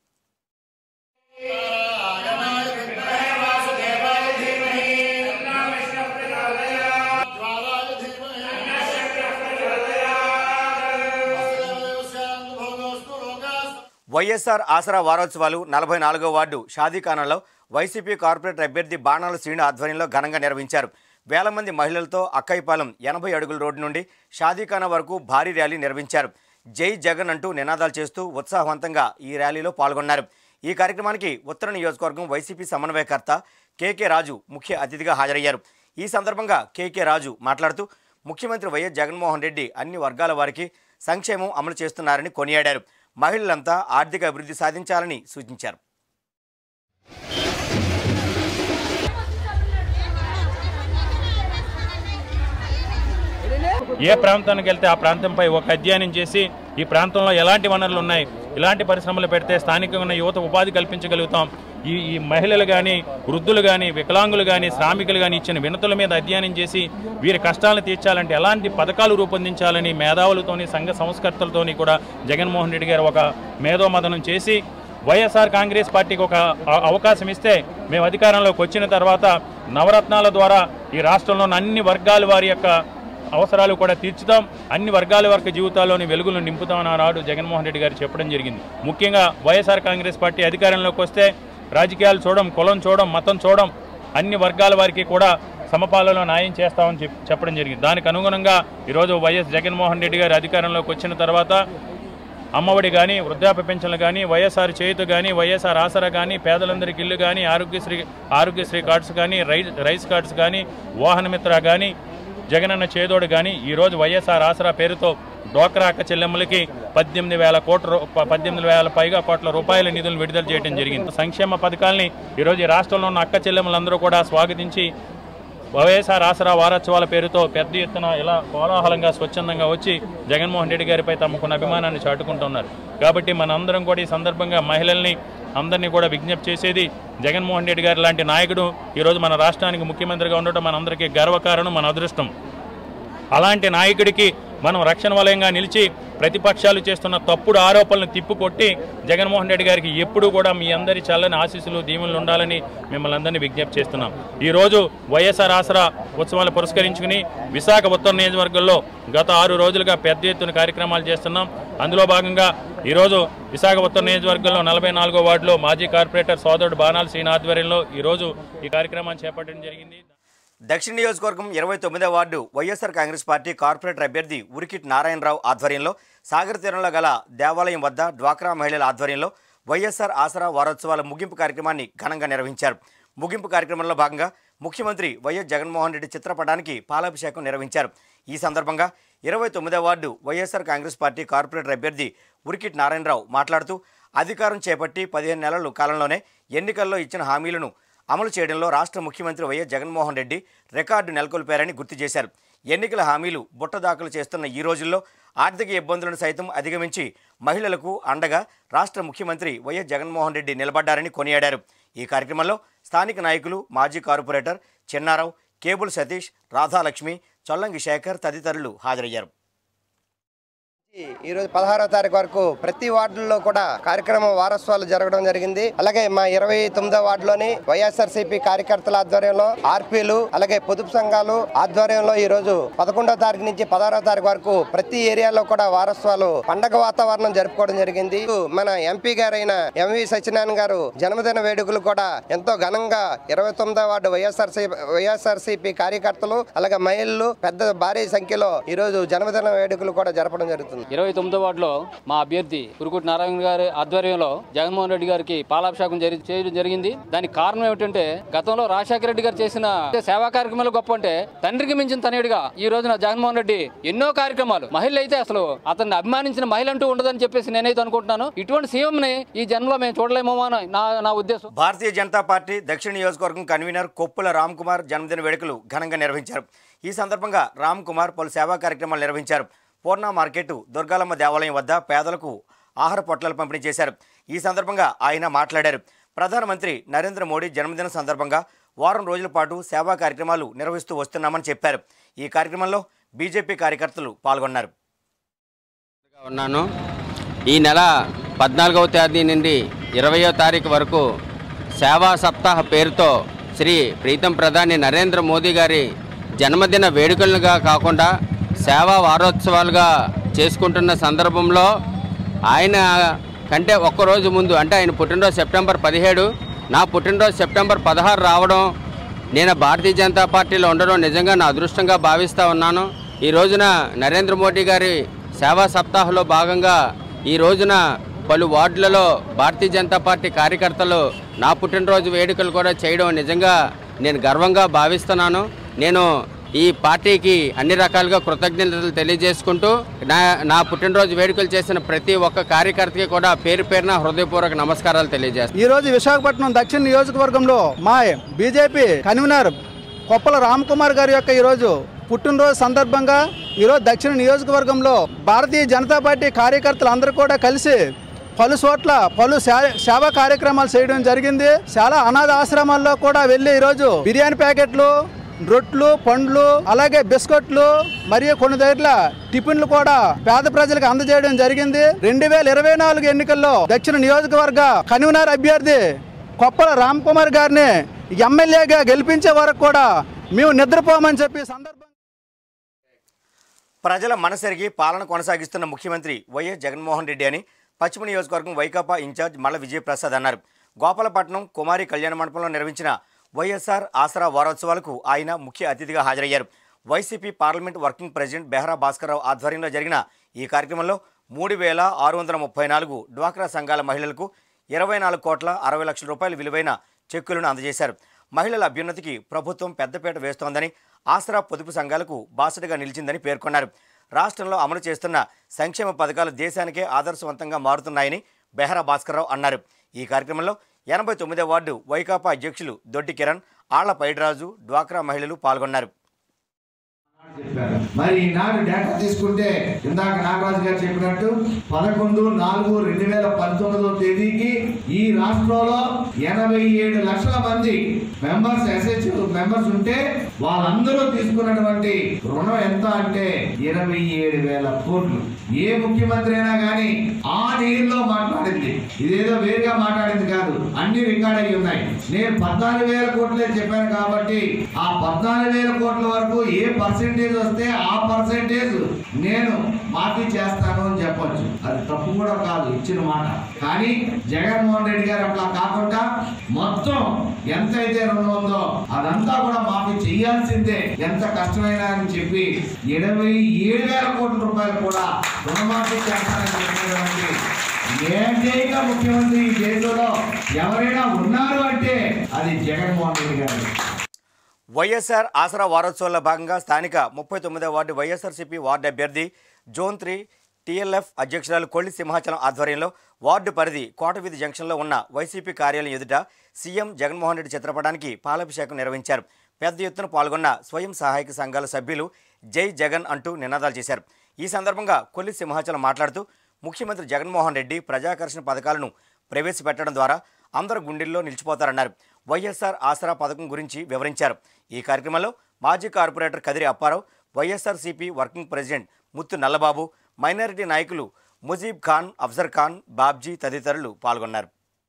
వైఎస్ఆర్ ఆసరా వారోత్సవాలు 44వ వార్డు షాదీఖానాలో వైసీపీ కార్పొరేటర్ అభ్యర్థి బాణాల శ్రీను ఆధ్వర్యంలో ఘనంగా నిర్వహించారు. వేల మంది మహిళలతో అక్కైపాలెం 80 అడుగుల రోడ్డు నుండి షాదీఖానా వరకు భారీ ర్యాలీ నిర్వహించారు. జై జగన్ అంటూ నినాదాలు చేస్తూ ఉత్సాహవంతంగా ఈ ర్యాలీలో పాల్గొన్నారు. ఈ కార్యక్రమానికి ఉత్తర నియోజకవర్గం వైసీపీ సమన్వయకర్త కేకే రాజు ముఖ్య అతిథిగా హాజరయ్యారు. ఈ సందర్భంగా కేకే రాజు మాట్లాడుతూ ముఖ్యమంత్రి వైఎస్ జగన్మోహన్ రెడ్డి అన్ని వర్గాల వారికి సంక్షేమం అమలు చేస్తున్నారని కొనియాడారు. మహిళలంతా ఆర్థిక అభివృద్ధి సాధించాలని సూచించారు. ఏ ప్రాంతానికి వెళ్తే ఆ ప్రాంతంపై ఒక అధ్యయనం చేసి ఈ ప్రాంతంలో ఎలాంటి వనరులు ఉన్నాయి, ఇలాంటి పరిశ్రమలు పెడితే స్థానికంగా ఉన్న యువత ఉపాధి కల్పించగలుగుతాం, ఈ మహిళలు కానీ, వృద్ధులు కానీ, వికలాంగులు కానీ, శ్రామికులు కానీ ఇచ్చిన వినతుల మీద అధ్యయనం చేసి వీరి కష్టాలను తీర్చాలంటే ఎలాంటి పథకాలు రూపొందించాలని మేధావులతోని, సంఘ సంస్కర్తలతోని కూడా జగన్మోహన్ రెడ్డి గారు ఒక మేధోమథనం చేసి వైఎస్ఆర్ కాంగ్రెస్ పార్టీకి ఒక అవకాశం ఇస్తే మేము అధికారంలోకి వచ్చిన తర్వాత నవరత్నాల ద్వారా ఈ రాష్ట్రంలో అన్ని వర్గాల వారి యొక్క అవసరాలు కూడా తీర్చుతాం, అన్ని వర్గాల వరకు జీవితాల్లోని వెలుగులు నింపుతామని ఆనాడు జగన్మోహన్ రెడ్డి గారు చెప్పడం జరిగింది. ముఖ్యంగా వైఎస్ఆర్ కాంగ్రెస్ పార్టీ అధికారంలోకి వస్తే రాజకీయాలు చూడడం, కులం చూడడం, మతం చూడడం, అన్ని వర్గాల వారికి కూడా సమపాలలో న్యాయం చేస్తామని చెప్పడం జరిగింది. దానికి అనుగుణంగా ఈరోజు వైఎస్ జగన్మోహన్ రెడ్డి గారు అధికారంలోకి వచ్చిన తర్వాత అమ్మఒడి కానీ, వృద్ధాప్య పెన్షన్లు కానీ, వైఎస్ఆర్ చేయుత కానీ, వైఎస్ఆర్ ఆసరా కానీ, పేదలందరికీ ఇల్లు కానీ, ఆరోగ్యశ్రీ కార్డ్స్ కానీ, రైస్ కార్డ్స్ కానీ, వాహన మిత్ర కానీ, జగనన్న చేదోడు కానీ, ఈరోజు వైఎస్ఆర్ ఆసరా పేరుతో డ్వాక్రా అక్క చెల్లెమ్మలకి 18,000 పైగా కోట్ల రూపాయల నిధులను విడుదల చేయడం జరిగింది. సంక్షేమ పథకాలని ఈరోజు ఈ రాష్ట్రంలో ఉన్న అక్క చెల్లెమ్మలందరూ కూడా స్వాగతించి వైఎస్ఆర్ ఆసరా వారోత్సవాల పేరుతో పెద్ద ఎత్తున ఇలా కోలాహలంగా స్వచ్ఛందంగా వచ్చి జగన్మోహన్ రెడ్డి గారిపై తమకున్న అభిమానాన్ని చాటుకుంటున్నారు. కాబట్టి మనందరం కూడా ఈ సందర్భంగా మహిళల్ని అందరినీ కూడా విజ్ఞప్తి చేసేది, జగన్మోహన్ రెడ్డి గారు లాంటి నాయకుడు ఈరోజు మన రాష్ట్రానికి ముఖ్యమంత్రిగా ఉండటం మనందరికీ గర్వకారణం, మన అదృష్టం. అలాంటి నాయకుడికి మనం రక్షణ వలయంగా నిలిచి ప్రతిపక్షాలు చేస్తున్న తప్పుడు ఆరోపణలను తిప్పుకొట్టి జగన్మోహన్ రెడ్డి గారికి ఎప్పుడూ కూడా మీ అందరి చల్లని ఆశీస్సులు, దీవెనలు ఉండాలని మిమ్మల్ని అందరినీ విజ్ఞప్తి చేస్తున్నాం. ఈరోజు వైఎస్ఆర్ ఆసరా ఉత్సవాలు పురస్కరించుకుని విశాఖ ఉత్తర నియోజకవర్గంలో గత 6 రోజులుగా పెద్ద ఎత్తున కార్యక్రమాలు చేస్తున్నాం. అందులో భాగంగా ఈరోజు విశాఖ ఉత్తర నియోజకవర్గంలో 44వ వార్డులో మాజీ కార్పొరేటర్ సోదరుడు బాణాల శ్రీని ఆధ్వర్యంలో ఈరోజు ఈ కార్యక్రమాన్ని చేపట్టడం జరిగింది. దక్షిణ నియోజకవర్గం 29వ ward YSR Congress party corporator అభ్యర్థి ఉరికిట్ నారాయణరావు ఆధ్వర్యంలో సాగర్ తీరంలో గల దేవాలయం వద్ద డ్వాక్రా మహిళల ఆధ్వర్యంలో వైఎస్ఆర్ ఆసరా వారోత్సవాల ముగింపు కార్యక్రమాన్ని ఘనంగా నిర్వహించారు. ముగింపు కార్యక్రమంలో భాగంగా ముఖ్యమంత్రి వైఎస్ జగన్మోహన్ రెడ్డి చిత్రపటానికి పాలాభిషేకం నిర్వహించారు. ఈ సందర్భంగా 29వ ward YSR Congress party corporator అభ్యర్థి ఉరికిట్ నారాయణరావు మాట్లాడుతూ అధికారం చేపట్టి 15 నెలల కాలంలోనే ఎన్నికల్లో ఇచ్చిన హామీలను అమలు చేయడంలో రాష్ట్ర ముఖ్యమంత్రి వైఎస్ జగన్మోహన్ రెడ్డి రికార్డు నెలకొల్పారని గుర్తు చేశారు. ఎన్నికల హామీలు బుట్టదాఖలు చేస్తున్న ఈ రోజుల్లో ఆర్థిక ఇబ్బందులను సైతం అధిగమించి మహిళలకు అండగా రాష్ట్ర ముఖ్యమంత్రి వైఎస్ జగన్మోహన్ రెడ్డి నిలబడ్డారని కొనియాడారు. ఈ కార్యక్రమంలో స్థానిక నాయకులు, మాజీ కార్పొరేటర్ చిన్నారావు, కేబుల్ సతీష్, రాధాలక్ష్మి, చొల్లంగి శేఖర్ తదితరులు హాజరయ్యారు. ఈరోజు 16వ తారీఖు వరకు ప్రతి వార్డుల్లో కూడా కార్యక్రమం వారోత్సవాలు జరగడం జరిగింది. అలాగే మా 29వ వార్డులోని వైఎస్ఆర్సీపీ కార్యకర్తల ఆధ్వర్యంలో, ఆర్పీలు, అలాగే పొదుపు సంఘాలు ఆధ్వర్యంలో ఈ రోజు 11వ తారీఖు నుంచి 16వ తారీఖు వరకు ప్రతి ఏరియాలో కూడా వారోత్సవాలు పండగ వాతావరణం జరుపుకోవడం జరిగింది. మన ఎంపీ గారైన ఎంవి సత్యనారాయణ గారు జన్మదిన వేడుకలు కూడా ఎంతో ఘనంగా 29వ వార్డు వైఎస్ఆర్సీపీ కార్యకర్తలు అలాగే మహిళలు పెద్ద భారీ సంఖ్యలో ఈ రోజు జన్మదిన వేడుకలు కూడా జరపడం జరుగుతుంది. 29వ వార్డులో మా అభ్యర్థి ఉరుకుటి నారాయణ గారి ఆధ్వర్యంలో జగన్మోహన్ రెడ్డి గారికి పాలాభిషేకం చేయడం జరిగింది. దానికి కారణం ఏమిటంటే గతంలో రాజశేఖర రెడ్డి గారు చేసిన సేవా కార్యక్రమాలు గొప్ప అంటే తండ్రికి మించిన తనయుడిగా ఈ రోజున జగన్మోహన్ రెడ్డి ఎన్నో కార్యక్రమాలు, మహిళలు అయితే అసలు అతన్ని అభిమానించిన మహిళ అంటూ ఉండదని చెప్పేసి నేనైతే అనుకుంటున్నాను. ఇటువంటి సీఎం ని ఈ జన్మలో మేము చూడలేమో అని నా ఉద్దేశం. భారతీయ జనతా పార్టీ దక్షిణ నియోజకవర్గం కన్వీనర్ కొప్పుల రామ్ కుమార్ జన్మదిన వేడుకలు ఘనంగా నిర్వహించారు. ఈ సందర్భంగా రామ్ కుమార్ పలు సేవా కార్యక్రమాలు నిర్వహించారు. పూర్ణ మార్కెట్, దుర్గాలమ్మ దేవాలయం వద్ద పేదలకు ఆహార పొట్లాలు పంపిణీ చేశారు. ఈ సందర్భంగా ఆయన మాట్లాడారు. ప్రధానమంత్రి నరేంద్ర మోడీ జన్మదిన సందర్భంగా వారం రోజుల పాటు సేవా కార్యక్రమాలు నిర్వహిస్తూ వస్తున్నామని చెప్పారు. ఈ కార్యక్రమంలో బీజేపీ కార్యకర్తలు పాల్గొన్నారు. ఈ నెల 14వ తేదీ నుండి 20వ తారీఖు వరకు సేవా సప్తాహ పేరుతో శ్రీ ప్రీతం ప్రధాని నరేంద్ర మోదీ గారి జన్మదిన వేడుకలుగా కాకుండా సేవా వారోత్సవాలుగా చేసుకుంటున్న సందర్భంలో ఆయన కంటే ఒక్కరోజు ముందు అంటే ఆయన పుట్టినరోజు సెప్టెంబర్ 17, నా పుట్టినరోజు సెప్టెంబర్ 16 రావడం, నేను భారతీయ జనతా పార్టీలో ఉండడం నిజంగా నా అదృష్టంగా భావిస్తూ ఉన్నాను. ఈ రోజున నరేంద్ర మోడీ గారి సేవా సప్తాహంలో భాగంగా ఈ రోజున పలు వార్డులలో భారతీయ జనతా పార్టీ కార్యకర్తలు నా పుట్టినరోజు వేడుకలు కూడా చేయడం నిజంగా నేను గర్వంగా భావిస్తున్నాను. నేను ఈ పార్టీకి అన్ని రకాలుగా కృతజ్ఞతలు తెలియజేసుకుంటూ నా పుట్టినరోజు వేడుకలు చేసిన ప్రతి ఒక్క కార్యకర్తకి కూడా పేరు పేరున హృదయపూర్వక నమస్కారాలు తెలియజేస్తాను. ఈ రోజు విశాఖపట్నం దక్షిణ నియోజకవర్గంలో మా బీజేపీ కన్వీనర్ కొప్పల రామ్ కుమార్ గారి యొక్క ఈరోజు పుట్టినరోజు సందర్భంగా ఈరోజు దక్షిణ నియోజకవర్గంలో భారతీయ జనతా పార్టీ కార్యకర్తలు అందరూ కూడా కలిసి పలు చోట్ల పలు సేవా కార్యక్రమాలు చేయడం జరిగింది. చాలా అనాథ ఆశ్రమాల్లో కూడా వెళ్ళి ఈరోజు బిర్యానీ ప్యాకెట్లు, రొట్లు, పండ్లు, అలాగే బిస్కెట్లు మరియు కొన్ని దగ్గర టిఫిన్లు కూడా పేద ప్రజలకు అందజేయడం జరిగింది. 2024 ఎన్నికల్లో దక్షిణ నియోజకవర్గ కన్వీనర్ అభ్యర్థి కొప్పల రామ్ కుమార్ గారిని ఎమ్మెల్యేగా గెలిపించే వరకు కూడా మేము నిద్రపోమని చెప్పి సందర్భంగా ప్రజల మనసెరిగి పాలన కొనసాగిస్తున్న ముఖ్యమంత్రి వైఎస్ జగన్మోహన్ రెడ్డి అని పశ్చిమ నియోజకవర్గం వైకాపా ఇన్ఛార్జ్ మల్ల విజయప్రసాద్ అన్నారు. గోపాలపట్నం కుమారి కళ్యాణ మండపంలో నిర్వహించిన వైఎస్ఆర్ ఆసరా వారోత్సవాలకు ఆయన ముఖ్య అతిథిగా హాజరయ్యారు. YCP parliament working president Behara Bhaskarrao ఆధ్వర్యంలో జరిగిన ఈ కార్యక్రమంలో 3,634 డ్వాక్రా సంఘాల మహిళలకు 24,60,00,000 రూపాయల విలువైన చెక్కులను అందజేశారు. మహిళల అభ్యున్నతికి ప్రభుత్వం పెద్దపీట వేస్తోందని, ఆసరా పొదుపు సంఘాలకు బాసటగా నిలిచిందని పేర్కొన్నారు. రాష్ట్రంలో అమలు చేస్తున్న సంక్షేమ పథకాలు దేశానికే ఆదర్శవంతంగా మారుతున్నాయని బెహరా భాస్కర్రావు అన్నారు. ఈ కార్యక్రమంలో 89వ వార్డు వైకాపా అధ్యక్షులు దొడ్డి కిరణ్, ఆళ్ల పైడిరాజు, డ్వాక్రా మహిళలు పాల్గొన్నారు. మరి ఈనాడు డేటా తీసుకుంటే ఇందాక నాగరాజు గారు చెప్పినట్టు 11/4/2019 తేదీకి ఈ రాష్ట్రంలో 87 లక్షల మంది మెంబర్స్ ఎస్హెచ్ మెంబర్స్ ఉంటే వాళ్ళందరూ తీసుకున్నటువంటి రుణం ఎంత అంటే 27,000 కోట్లు. ఏ ముఖ్యమంత్రి అయినా కానీ ఆ నీరులో మాట్లాడింది, ఇదేదో వేరుగా మాట్లాడింది కాదు, అన్ని రికార్డ్ అయ్యి ఉన్నాయి. నేను 14,000 కోట్లే చెప్పాను కాబట్టి ఆ 14,000 కోట్ల వరకు ఏ పర్సెంటేజ్ వస్తే ఆ పర్సెంటేజ్ నేను మాఫీ చేస్తాను అని చెప్పొచ్చు. అది తప్పు కూడా కాదు, ఇచ్చిన మాట. కానీ జగన్మోహన్ రెడ్డి గారు అట్లా కాకుండా మొత్తం ఎంతైతే రుణం ఉందో అదంతా కూడా మాఫీ చేయాల్సిందే, ఎంత కష్టమైనా అని చెప్పి 77,000 కోట్ల రూపాయలు కూడా రుణమాఫీ చేస్తానని చెప్పినటువంటి ఏకైక ముఖ్యమంత్రి ఈ దేశంలో ఎవరైనా ఉన్నారు అంటే అది జగన్మోహన్ రెడ్డి గారు. వైఎస్ఆర్ ఆసరా వారోత్సవాల్లో భాగంగా స్థానిక 39వ వార్డు వైఎస్ఆర్సీపీ వార్డు అభ్యర్థి జోన్ 3 టీఎల్ఎఫ్ అధ్యక్షురాలు కొల్లి సింహాచలం ఆధ్వర్యంలో వార్డు పరిధి కోటవీధి జంక్షన్లో ఉన్న వైసీపీ కార్యాలయం ఎదుట సీఎం జగన్మోహన్ రెడ్డి చిత్రపటానికి పాలాభిషేకం నిర్వహించారు. పెద్ద ఎత్తున పాల్గొన్న స్వయం సహాయక సంఘాల సభ్యులు జై జగన్ అంటూ నినాదాలు చేశారు. ఈ సందర్భంగా కొల్లి సింహాచలం మాట్లాడుతూ ముఖ్యమంత్రి జగన్మోహన్ రెడ్డి ప్రజాకర్షణ పథకాలను ప్రవేశపెట్టడం ద్వారా అందరూ గుండెల్లో నిలిచిపోతారన్నారు. వైఎస్ఆర్ ఆసరా పథకం గురించి వివరించారు. ఈ కార్యక్రమంలో మాజీ corporator Kadiri Apparao, YSRCP working president Muthu Nallababu, minority నాయకులు ముజీబ్ ఖాన్, అఫ్జర్ ఖాన్, బాబ్జీ తదితరులు పాల్గొన్నారు.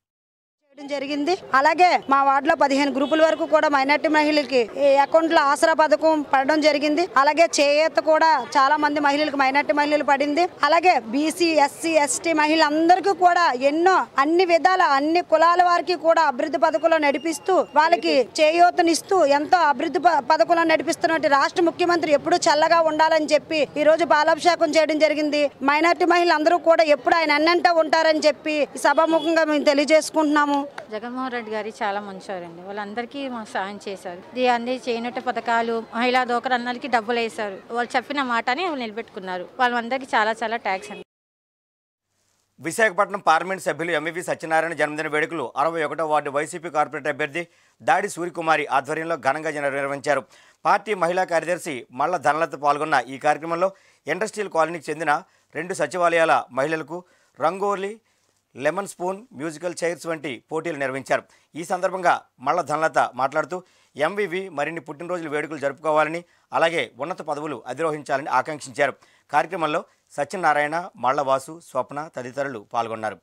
జరిగింది. అలాగే మా వార్డులో 15 గ్రూపుల వరకు కూడా మైనార్టీ మహిళలకి అకౌంట్లో ఆసరా పథకం పడడం జరిగింది. అలాగే చేయూత కూడా చాలా మంది మహిళలకు మైనార్టీ మహిళలు పడింది. అలాగే బీసీ, ఎస్సీ, ఎస్టీ మహిళలందరికీ కూడా ఎన్నో అన్ని విధాల అన్ని కులాల వారికి కూడా అభివృద్ధి పథకంలో నడిపిస్తూ వాళ్ళకి చేయూతనిస్తూ ఎంతో అభివృద్ధి పథకంలో నడిపిస్తున్నట్టు రాష్ట్ర ముఖ్యమంత్రి ఎప్పుడూ చల్లగా ఉండాలని చెప్పి ఈ రోజు పాలాభిషేకం చేయడం జరిగింది. మైనార్టీ మహిళలందరూ కూడా ఎప్పుడు ఆయన అన్నంటా ఉంటారని చెప్పి సభాముఖంగా మేము తెలియజేసుకుంటున్నాము. జగన్మోహన్ రెడ్డి గారు చాలా మంచివారండి. వాళ్ళందరికీ మాకు సాయం చేశారు. అన్ని చేయనట్టు పథకాలు, మహిళా దోకరు అందరికీ డబ్బులు వేశారు. వాళ్ళు చెప్పిన మాటని నిలబెట్టుకున్నారు. వాళ్ళందరికీ చాలా చాలా ట్యాక్స్ అండి. విశాఖపట్నం పార్లమెంట్ సభ్యులు ఎంవివి సత్యనారాయణ జన్మదిన వేడుకలు 61వ వార్డు వైసీపీ కార్పొరేటర్ అభ్యర్థి దాడి సూర్యకుమారి ఆధ్వర్యంలో ఘనంగా నిర్వహించారు. పార్టీ మహిళా కార్యదర్శి మల్ల ధనలత పాల్గొన్న ఈ కార్యక్రమంలో ఇండస్ట్రియల్ కాలనీకి చెందిన 2 సచివాలయాల మహిళలకు rangoli, lemon spoon, musical chairs వంటి పోటీలు నిర్వహించారు. ఈ సందర్భంగా మల్ల ధనలత మాట్లాడుతూ ఎంవివి మరిన్ని పుట్టినరోజుల వేడుకలు జరుపుకోవాలని, అలాగే ఉన్నత పదవులు అధిరోహించాలని ఆకాంక్షించారు. కార్యక్రమంలో సత్యనారాయణ, మల్లవాసు, స్వప్న తదితరులు పాల్గొన్నారు.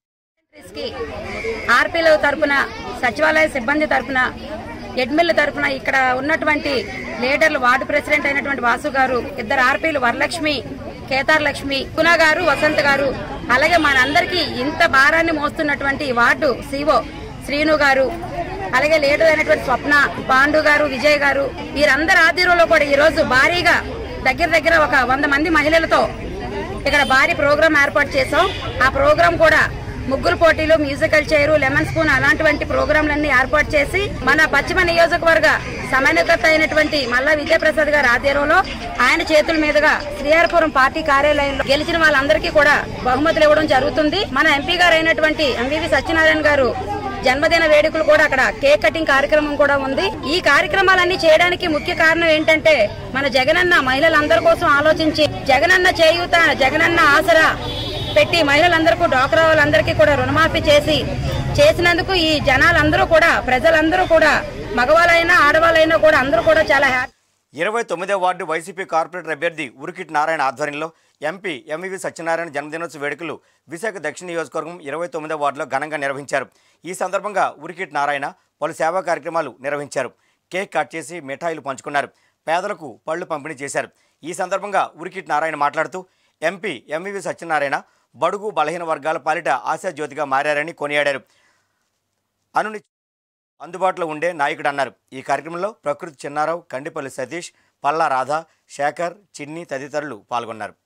ఆర్పీల తరపున, సచివాలయ సిబ్బంది తరపున, ఎడ్మిల్ తరపున ఇక్కడ ఉన్నటువంటి లీడర్లు, వార్డు ప్రెసిడెంట్ అయినటువంటి వాసు గారు, 2 ఆర్పీలు వరలక్ష్మి, కేతార్ లక్ష్మి, కునా గారు, వసంత్ గారు, అలాగే మనందరికీ ఇంత భారాన్ని మోస్తున్నటువంటి వార్డు సిఓ శ్రీను గారు, అలాగే లీడర్ అయినటువంటి స్వప్న, పాండు గారు, విజయ్ గారు, వీరందరి ఆధ్వర్యంలో కూడా ఈ రోజు భారీగా దగ్గర ఒక 100 మంది మహిళలతో ఇక్కడ భారీ ప్రోగ్రాం ఏర్పాటు చేశాం. ఆ ప్రోగ్రాం కూడా ముగ్గురు పోటీలు, మ్యూజికల్ చైరు, లెమన్ స్పూన్ అలాంటి ప్రోగ్రాంలన్నీ ఏర్పాటు చేసి మన పశ్చిమ నియోజకవర్గ సమన్వయకర్త అయినటువంటి మల్లా విజయప్రసాద్ గారి ఆధ్వర్యంలో ఆయన చేతుల మీదుగా శ్రీహరిపురం పార్టీ కార్యాలయంలో గెలిచిన వాళ్ళందరికీ కూడా బహుమతులు ఇవ్వడం జరుగుతుంది. మన ఎంపీ గారు అయినటువంటి ఎంవివి సత్యనారాయణ గారు జన్మదిన వేడుకలు కూడా అక్కడ కేక్ కటింగ్ కార్యక్రమం కూడా ఉంది. ఈ కార్యక్రమాలన్నీ చేయడానికి ముఖ్య కారణం ఏంటంటే మన జగనన్న మహిళలందరి కోసం ఆలోచించి జగనన్న చేయూత జగనన్న ఆసరా పెట్టి మహిళలందరికీ డ్వాక్రా వాళ్ళందరికీ కూడా రుణమాఫీ చేసినందుకు ఈ జనాలందరూ కూడా ప్రజలందరూ కూడా మగవాళ్ళైనా ఆడవాళ్ళైనా కూడా అందరూ కూడా చాలా హ్యాపీ. 29వ వార్డు వైసీపీ కార్పొరేటర్ అభ్యర్థి ఉరికిట్ నారాయణ ఆధ్వర్యంలో ఎంపీ ఎంవివి సత్యనారాయణ జన్మదినోత్సవ వేడుకలు విశాఖ దక్షిణ నియోజకవర్గం 29వ వార్డులో ఘనంగా నిర్వహించారు. ఈ సందర్భంగా ఉరికిట్ నారాయణ పలు సేవా కార్యక్రమాలు నిర్వహించారు. కేక్ కట్ చేసి మిఠాయిలు పంచుకున్నారు. పేదలకు పళ్లు పంపిణీ చేశారు. ఈ సందర్భంగా ఉరికిట్ నారాయణ మాట్లాడుతూ ఎంపీ ఎంవివి సత్యనారాయణ బడుగు బలహీన వర్గాల పాలిట ఆశాజ్యోతిగా మారారని కొనియాడారు. అనుని అందుబాటులో ఉండే నాయకుడు అన్నారు. ఈ కార్యక్రమంలో ప్రకృతి చిన్నారావు, కండిపల్లి సతీష్, పల్లా రాధా, శేఖర్, చిన్ని తదితరులు పాల్గొన్నారు.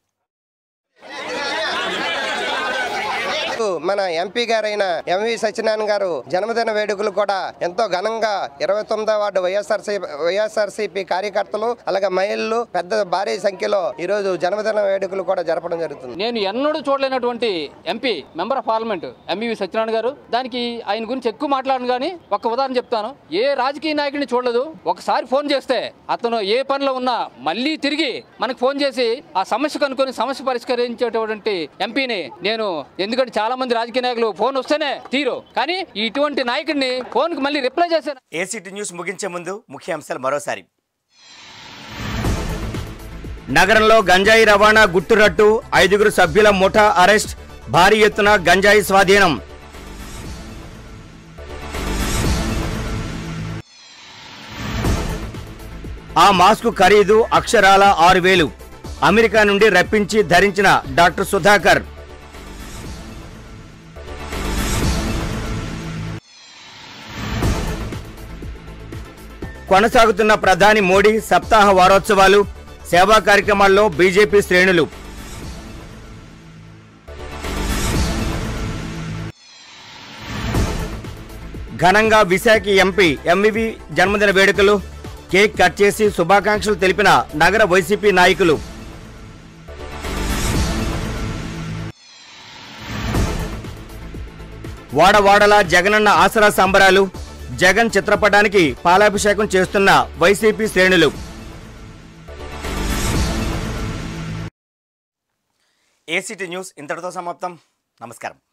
మన ఎంపీ గారైన ఎంవి సత్యనారాయణ గారు జన్మదిన వేడుకలు కూడా ఎంతో ఘనంగా 29వ వార్డు వైఎస్ఆర్సీపీ కార్యకర్తలు అలాగే మహిళలు పెద్ద భారీ సంఖ్యలో ఈ రోజు జన్మదిన వేడుకలు కూడా జరపడం జరుగుతుంది. నేను ఎన్నడూ చూడలేనటువంటి MP member of parliament MV Satyanarayana గారు. దానికి ఆయన గురించి ఎక్కువ మాట్లాడను కానీ ఒక ఉదాహరణ చెప్తాను. ఏ రాజకీయ నాయకుడిని చూడలేదు. ఒకసారి ఫోన్ చేస్తే అతను ఏ పనిలో ఉన్నా మళ్ళీ తిరిగి మనకు ఫోన్ చేసి ఆ సమస్య కనుక్కొని సమస్య పరిష్కరించేటువంటి ఎంపీని నేను. ఎందుకంటే చాలా మంది రాజకీయ నాయకులు ఫోన్ వస్తేనే తీరు, కానీ ఇటువంటి నాయకుడిని ఫోన్ కి మళ్ళీ రిప్లై చేశారు. ఏసీటీ న్యూస్ ముగించే ముందు ముఖ్యాంశాలు మరోసారి. నగరంలో గంజాయి రవాణా గుట్టురట్టు, 5 సభ్యుల ముఠా అరెస్ట్, భారీ ఎత్తున గంజాయి స్వాధీనం. ఆ మాస్క్ ఖరీదు అక్షరాల 6,000. అమెరికా నుండి రప్పించి ధరించిన డాక్టర్ సుధాకర్. కొనసాగుతున్న ప్రధాని మోడీ సప్తాహ వారోత్సవాలు, సేవా కార్యక్రమాల్లో బీజేపీ శ్రేణులు. ఘనంగా విశాఖ ఎంపీ ఎంవివి జన్మదిన వేడుకలు, కేక్ కట్ చేసి శుభాకాంక్షలు తెలిపిన నగర వైసీపీ నాయకులు. వాడవాడలా జగనన్న ఆసరా సంబరాలు, జగన్ చిత్రపటానికి పాలాభిషేకం చేస్తున్న వైసీపీ శ్రేణులు. ఏసీటీ న్యూస్ ఇంతటితో సమాప్తం. నమస్కారం.